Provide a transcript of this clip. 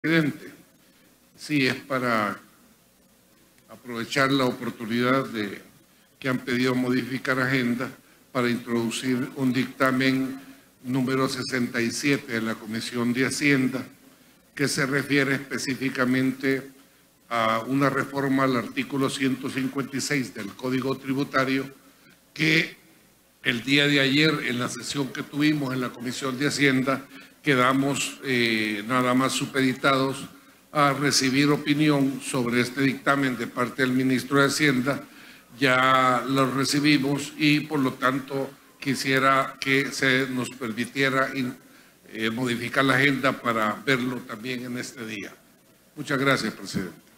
Presidente, sí, es para aprovechar la oportunidad de que han pedido modificar agenda para introducir un dictamen número 67 de la Comisión de Hacienda que se refiere específicamente a una reforma al artículo 156 del Código Tributario que el día de ayer en la sesión que tuvimos en la Comisión de Hacienda quedamos nada más supeditados a recibir opinión sobre este dictamen de parte del ministro de Hacienda. Ya lo recibimos y por lo tanto quisiera que se nos permitiera modificar la agenda para verlo también en este día. Muchas gracias, presidente.